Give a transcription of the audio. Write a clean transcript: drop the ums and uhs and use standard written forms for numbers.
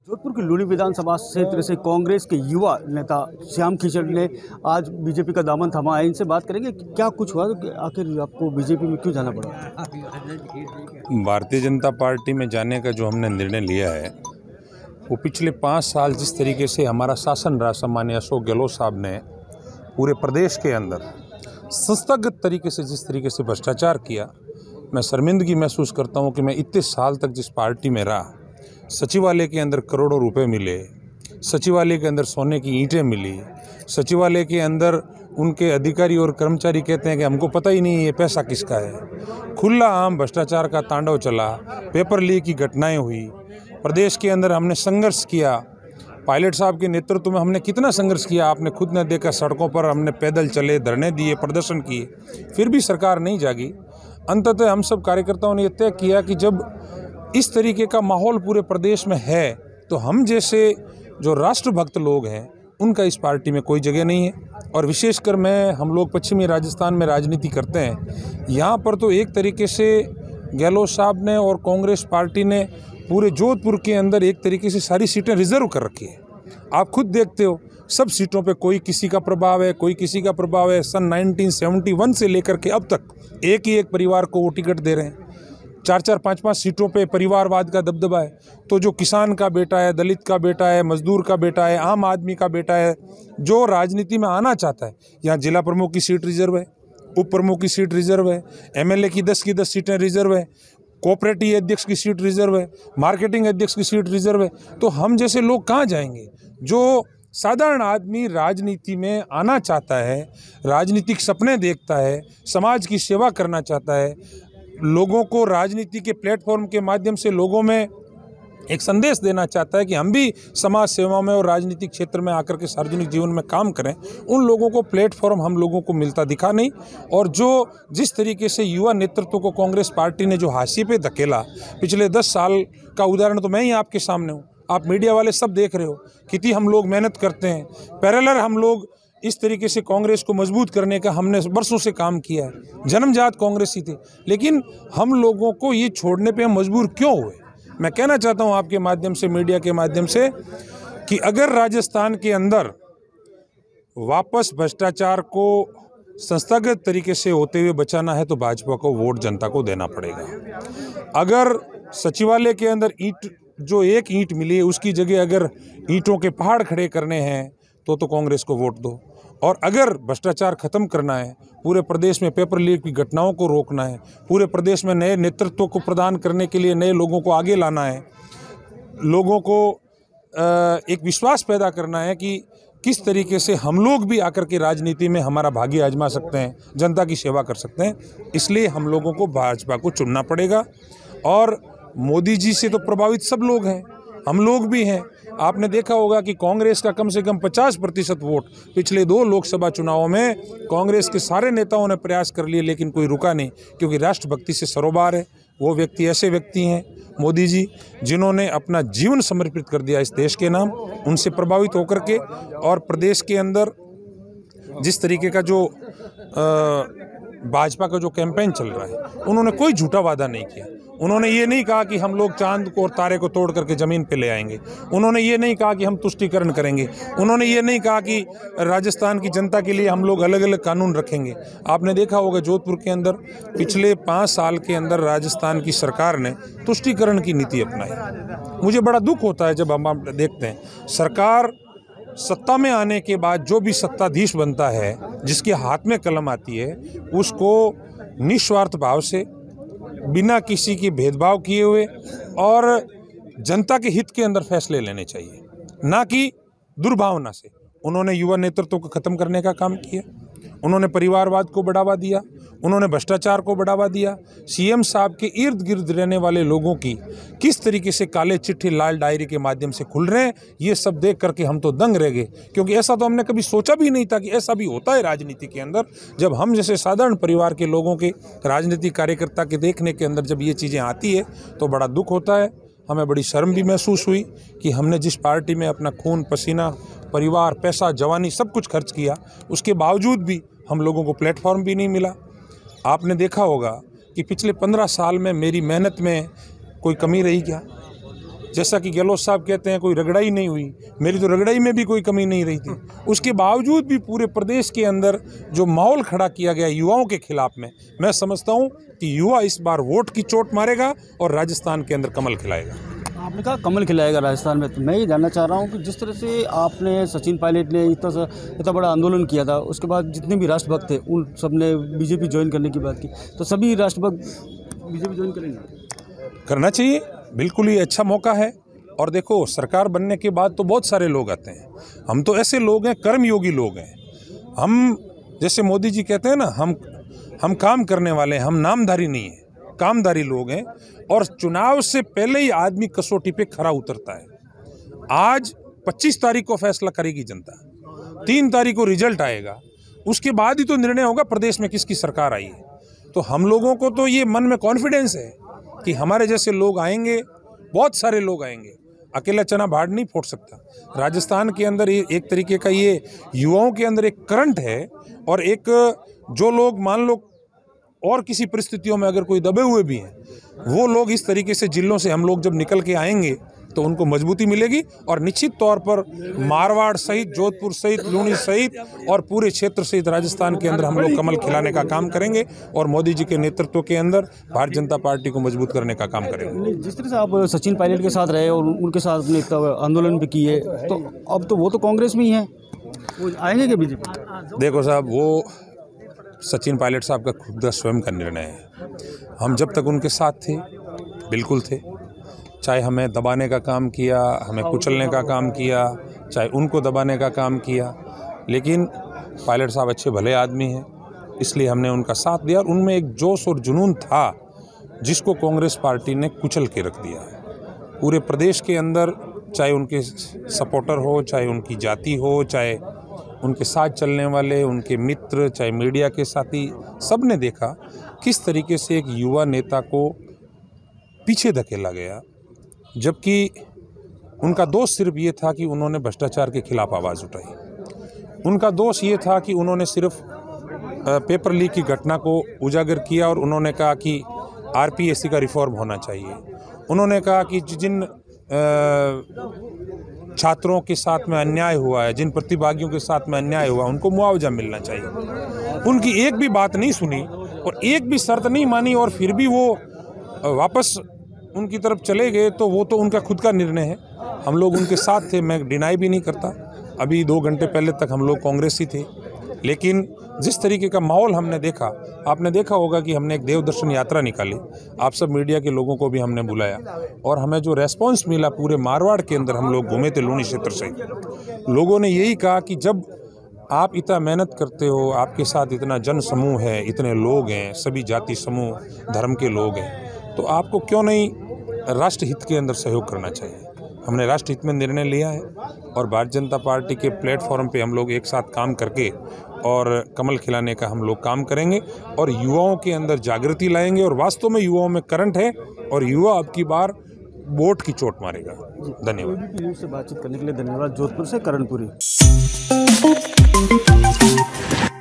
जोधपुर की लूनी विधानसभा क्षेत्र से कांग्रेस के युवा नेता श्याम खीचड़ ने आज बीजेपी का दामन थामा है। इनसे बात करेंगे कि क्या कुछ हुआ, कि आखिर आपको बीजेपी में क्यों जाना पड़ा। भारतीय जनता पार्टी में जाने का जो हमने निर्णय लिया है वो पिछले 5 साल जिस तरीके से हमारा शासन रहा, सम्माननीय अशोक गहलोत साहब ने पूरे प्रदेश के अंदर संस्थागत तरीके से जिस तरीके से भ्रष्टाचार किया, मैं शर्मिंदगी महसूस करता हूँ कि मैं इतने साल तक जिस पार्टी में रहा, सचिवालय के अंदर करोड़ों रुपए मिले, सचिवालय के अंदर सोने की ईंटें मिली, सचिवालय के अंदर उनके अधिकारी और कर्मचारी कहते हैं कि हमको पता ही नहीं ये पैसा किसका है। खुला आम भ्रष्टाचार का तांडव चला, पेपर लीक की घटनाएं हुई, प्रदेश के अंदर हमने संघर्ष किया। पायलट साहब के नेतृत्व में हमने कितना संघर्ष किया, आपने खुद ने देखा। सड़कों पर हमने पैदल चले, धरने दिए, प्रदर्शन किए, फिर भी सरकार नहीं जागी। अंततः हम सब कार्यकर्ताओं ने यह तय किया कि जब इस तरीके का माहौल पूरे प्रदेश में है तो हम जैसे जो राष्ट्रभक्त लोग हैं उनका इस पार्टी में कोई जगह नहीं है। और विशेषकर हम लोग पश्चिमी राजस्थान में राजनीति करते हैं, यहाँ पर तो एक तरीके से गहलोत साहब ने और कांग्रेस पार्टी ने पूरे जोधपुर के अंदर एक तरीके से सारी सीटें रिजर्व कर रखी है। आप खुद देखते हो, सब सीटों पे कोई किसी का प्रभाव है, कोई किसी का प्रभाव है। सन 1971 से लेकर के अब तक एक ही एक परिवार को वो टिकट दे रहे हैं। 4-4, 5-5 सीटों पे परिवारवाद का दबदबा है। तो जो किसान का बेटा है, दलित का बेटा है, मजदूर का बेटा है, आम आदमी का बेटा है, जो राजनीति में आना चाहता है, यहाँ जिला प्रमुख की सीट रिजर्व है, उप प्रमुख की सीट रिजर्व है, एमएलए की 10 सीटें रिजर्व है, कोऑपरेटिव अध्यक्ष की सीट रिजर्व है, मार्केटिंग अध्यक्ष की सीट रिजर्व है। तो हम जैसे लोग कहाँ जाएंगे? जो साधारण आदमी राजनीति में आना चाहता है, राजनीतिक सपने देखता है, समाज की सेवा करना चाहता है, लोगों को राजनीति के प्लेटफॉर्म के माध्यम से लोगों में एक संदेश देना चाहता है कि हम भी समाज सेवा में और राजनीतिक क्षेत्र में आकर के सार्वजनिक जीवन में काम करें, उन लोगों को प्लेटफॉर्म हम लोगों को मिलता दिखा नहीं। और जो जिस तरीके से युवा नेतृत्व को कांग्रेस पार्टी ने जो हाशिए पे धकेला, पिछले 10 साल का उदाहरण तो मैं ही आपके सामने हूँ, आप मीडिया वाले सब देख रहे हो कितनी हम लोग मेहनत करते हैं। पैरेलल हम लोग इस तरीके से कांग्रेस को मजबूत करने का हमने वर्षों से काम किया है। जन्मजात कांग्रेसी थे, लेकिन हम लोगों को ये छोड़ने पे हम मजबूर क्यों हुए? मैं कहना चाहता हूँ आपके माध्यम से, मीडिया के माध्यम से, कि अगर राजस्थान के अंदर वापस भ्रष्टाचार को संस्थागत तरीके से होते हुए बचाना है तो भाजपा को वोट जनता को देना पड़ेगा। अगर सचिवालय के अंदर जो एक ईंट मिली है उसकी जगह अगर ईंटों के पहाड़ खड़े करने हैं तो कांग्रेस को वोट दो। और अगर भ्रष्टाचार खत्म करना है, पूरे प्रदेश में पेपर लीक की घटनाओं को रोकना है, पूरे प्रदेश में नए नेतृत्व को प्रदान करने के लिए नए लोगों को आगे लाना है, लोगों को एक विश्वास पैदा करना है कि किस तरीके से हम लोग भी आकर के राजनीति में हमारा भाग्य आजमा सकते हैं, जनता की सेवा कर सकते हैं, इसलिए हम लोगों को भाजपा को चुनना पड़ेगा। और मोदी जी से तो प्रभावित सब लोग हैं, हम लोग भी हैं। आपने देखा होगा कि कांग्रेस का कम से कम 50% वोट पिछले 2 लोकसभा चुनावों में कांग्रेस के सारे नेताओं ने प्रयास कर लिए, लेकिन कोई रुका नहीं, क्योंकि राष्ट्रभक्ति से सरोबार है। वो व्यक्ति ऐसे व्यक्ति हैं, मोदी जी, जिन्होंने अपना जीवन समर्पित कर दिया इस देश के नाम। उनसे प्रभावित होकर के और प्रदेश के अंदर जिस तरीके का जो भाजपा का जो कैंपेन चल रहा है, उन्होंने कोई झूठा वादा नहीं किया। उन्होंने ये नहीं कहा कि हम लोग चांद को और तारे को तोड़ करके ज़मीन पे ले आएंगे। उन्होंने ये नहीं कहा कि हम तुष्टीकरण करेंगे। उन्होंने ये नहीं कहा कि राजस्थान की जनता के लिए हम लोग अलग अलग कानून रखेंगे। आपने देखा होगा जोधपुर के अंदर पिछले 5 साल के अंदर राजस्थान की सरकार ने तुष्टीकरण की नीति अपनाई। मुझे बड़ा दुख होता है जब हम देखते हैं सरकार सत्ता में आने के बाद जो भी सत्ताधीश बनता है, जिसके हाथ में कलम आती है, उसको निस्वार्थ भाव से, बिना किसी की भेदभाव किए हुए और जनता के हित के अंदर फैसले लेने चाहिए, ना कि दुर्भावना से। उन्होंने युवा नेतृत्व को खत्म करने का काम किया, उन्होंने परिवारवाद को बढ़ावा दिया, उन्होंने भ्रष्टाचार को बढ़ावा दिया। सीएम साहब के इर्द गिर्द रहने वाले लोगों की किस तरीके से काले चिट्ठे लाल डायरी के माध्यम से खुल रहे हैं, ये सब देख करके हम तो दंग रह गए, क्योंकि ऐसा तो हमने कभी सोचा भी नहीं था कि ऐसा भी होता है राजनीति के अंदर। जब हम जैसे साधारण परिवार के लोगों के, राजनीतिक कार्यकर्ता के देखने के अंदर जब ये चीज़ें आती है तो बड़ा दुख होता है। हमें बड़ी शर्म भी महसूस हुई कि हमने जिस पार्टी में अपना खून पसीना, परिवार, पैसा, जवानी सब कुछ खर्च किया, उसके बावजूद भी हम लोगों को प्लेटफॉर्म भी नहीं मिला। आपने देखा होगा कि पिछले 15 साल में मेरी मेहनत में कोई कमी रही क्या? जैसा कि गहलोत साहब कहते हैं कोई रगड़ाई नहीं हुई, मेरी तो रगड़ाई में भी कोई कमी नहीं रही थी। उसके बावजूद भी पूरे प्रदेश के अंदर जो माहौल खड़ा किया गया युवाओं के खिलाफ में, मैं समझता हूँ कि युवा इस बार वोट की चोट मारेगा और राजस्थान के अंदर कमल खिलाएगा। आपने कहा कमल खिलाएगा राजस्थान में, तो मैं ये जानना चाह रहा हूँ कि जिस तरह से आपने सचिन पायलट ने इतना बड़ा आंदोलन किया था, उसके बाद जितने भी राष्ट्रभक्त थे उन सब ने बीजेपी ज्वाइन करने की बात की, तो सभी राष्ट्रभक्त बीजेपी ज्वाइन करेंगे? करना चाहिए, बिल्कुल ही अच्छा मौका है। और देखो, सरकार बनने के बाद तो बहुत सारे लोग आते हैं, हम तो ऐसे लोग हैं, कर्मयोगी लोग हैं। हम जैसे मोदी जी कहते हैं ना, हम काम करने वाले हैं, हम नामधारी नहीं हैं, कामधारी लोग हैं। और चुनाव से पहले ही आदमी कसौटी पे खरा उतरता है। आज 25 तारीख को फैसला करेगी जनता, 3 तारीख को रिजल्ट आएगा, उसके बाद ही तो निर्णय होगा प्रदेश में किसकी सरकार आई है। तो हम लोगों को तो ये मन में कॉन्फिडेंस है कि हमारे जैसे लोग आएंगे, बहुत सारे लोग आएंगे, अकेला चना भाड़ नहीं फोड़ सकता। राजस्थान के अंदर एक तरीके का ये युवाओं के अंदर एक करंट है, और एक जो लोग मान लो और किसी परिस्थितियों में अगर कोई दबे हुए भी हैं, वो लोग इस तरीके से जिलों से हम लोग जब निकल के आएंगे तो उनको मजबूती मिलेगी। और निश्चित तौर पर मारवाड़ सहित, जोधपुर सहित, लूनी सहित और पूरे क्षेत्र सहित राजस्थान के अंदर हम लोग कमल खिलाने का काम करेंगे और मोदी जी के नेतृत्व के अंदर भारतीय जनता पार्टी को मजबूत करने का काम करेंगे। जिस तरह से आप सचिन पायलट के साथ रहे और उनके साथ अपने आंदोलन भी किए, तो अब तो वो तो कांग्रेस में ही है, वो आएंगे क्या बीजेपी? देखो साहब, वो सचिन पायलट साहब का खुद का स्वयं का निर्णय है। हम जब तक उनके साथ थे बिल्कुल थे, चाहे हमें दबाने का काम किया, हमें कुचलने का काम किया, चाहे उनको दबाने का काम किया, लेकिन पायलट साहब अच्छे भले आदमी हैं, इसलिए हमने उनका साथ दिया। और उनमें एक जोश और जुनून था जिसको कांग्रेस पार्टी ने कुचल के रख दिया। पूरे प्रदेश के अंदर चाहे उनके सपोर्टर हो, चाहे उनकी जाति हो, चाहे उनके साथ चलने वाले, उनके मित्र, चाहे मीडिया के साथी, सब ने देखा किस तरीके से एक युवा नेता को पीछे धकेला गया। जबकि उनका दोष सिर्फ ये था कि उन्होंने भ्रष्टाचार के खिलाफ आवाज़ उठाई। उनका दोष ये था कि उन्होंने सिर्फ पेपर लीक की घटना को उजागर किया और उन्होंने कहा कि आरपीएससी का रिफॉर्म होना चाहिए। उन्होंने कहा कि जिन छात्रों के साथ में अन्याय हुआ है, जिन प्रतिभागियों के साथ में अन्याय हुआ, उनको मुआवजा मिलना चाहिए। उनकी एक भी बात नहीं सुनी और एक भी शर्त नहीं मानी, और फिर भी वो वापस उनकी तरफ चले गए। तो वो तो उनका खुद का निर्णय है, हम लोग उनके साथ थे, मैं डिनाई भी नहीं करता। अभी 2 घंटे पहले तक हम लोग कांग्रेस ही थे, लेकिन जिस तरीके का माहौल हमने देखा, आपने देखा होगा कि हमने एक देवदर्शन यात्रा निकाली, आप सब मीडिया के लोगों को भी हमने बुलाया, और हमें जो रेस्पॉन्स मिला, पूरे मारवाड़ के अंदर हम लोग घूमे थे, लूनी क्षेत्र से। लोगों ने यही कहा कि जब आप इतना मेहनत करते हो, आपके साथ इतना जन समूह है, इतने लोग हैं, सभी जाति समूह धर्म के लोग हैं, तो आपको क्यों नहीं राष्ट्रहित के अंदर सहयोग करना चाहिए। हमने राष्ट्रहित में निर्णय लिया है और भारतीय जनता पार्टी के प्लेटफॉर्म पे हम लोग एक साथ काम करके और कमल खिलाने का हम लोग काम करेंगे और युवाओं के अंदर जागृति लाएंगे। और वास्तव में युवाओं में करंट है और युवा अब की बार वोट की चोट मारेगा। धन्यवाद। न्यूज़ से बातचीत करने के लिए धन्यवाद। जोधपुर से करणपुरी।